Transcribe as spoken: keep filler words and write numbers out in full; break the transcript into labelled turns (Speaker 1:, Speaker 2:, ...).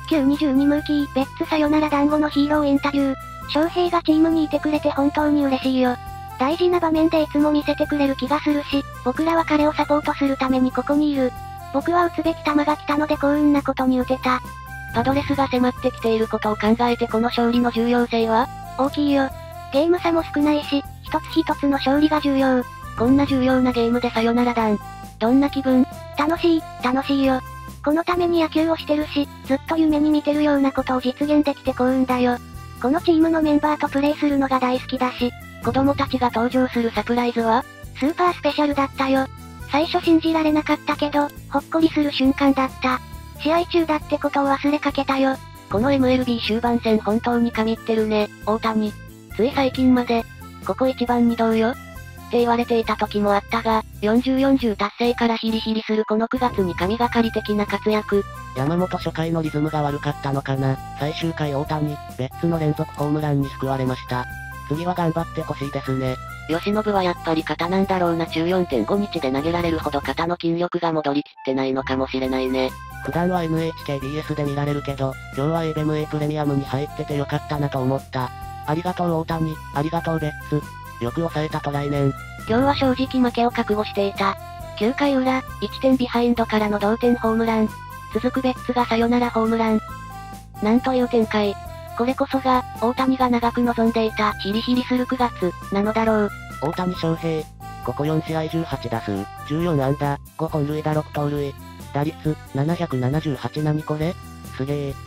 Speaker 1: きゅうにじゅうにムーキー、ベッツさよなら団子のヒーローインタビュー。翔平がチームにいてくれて本当に嬉しいよ。大事な場面でいつも見せてくれる気がするし、僕らは彼をサポートするためにここにいる。僕は打つべき球が来たので幸運なことに打てた。
Speaker 2: パドレスが迫ってきていることを考えてこの勝利の重要性は
Speaker 1: 大きいよ。ゲーム差も少ないし、一つ一つの勝利が重要。
Speaker 2: こんな重要なゲームでさよなら弾。どんな気分？
Speaker 1: 楽しい、楽しいよ。このために野球をしてるし、ずっと夢に見てるようなことを実現できて幸運だよ。このチームのメンバーとプレイするのが大好きだし、
Speaker 2: 子供たちが登場するサプライズは
Speaker 1: スーパースペシャルだったよ。最初信じられなかったけど、ほっこりする瞬間だった。試合中だってことを忘れかけたよ。
Speaker 2: この エムエルビー 終盤戦本当に神ってるね、大谷。つい最近まで、ここ一番にどうよって言われていた時もあったが、よんじゅう、よんじゅう達成からヒリヒリするこのくがつに神がかり的な活躍。
Speaker 3: 山本初回のリズムが悪かったのかな。最終回大谷、ベッツの連続ホームランに救われました。次は頑張ってほしいですね。
Speaker 2: 吉信はやっぱり肩なんだろうな。じゅうよんてんごにちで投げられるほど肩の筋力が戻りきってないのかもしれないね。
Speaker 3: 普段は エヌエイチケービーエス で見られるけど、今日は エービーエムエー プレミアムに入っててよかったなと思った。ありがとう大谷、ありがとうベッツ。よく抑えたと来年。
Speaker 2: 今日は正直負けを覚悟していた。きゅうかい裏、いってんビハインドからの同点ホームラン。続くベッツがサヨナラホームラン。なんという展開。これこそが、大谷が長く望んでいたヒリヒリするくがつ、なのだろう。
Speaker 3: 大谷翔平。ここよんしあいじゅうはちだすう、じゅうよんあんだ、ごほんるいだろくとうるい。打率、ななひゃくななじゅうはち何これすげえ。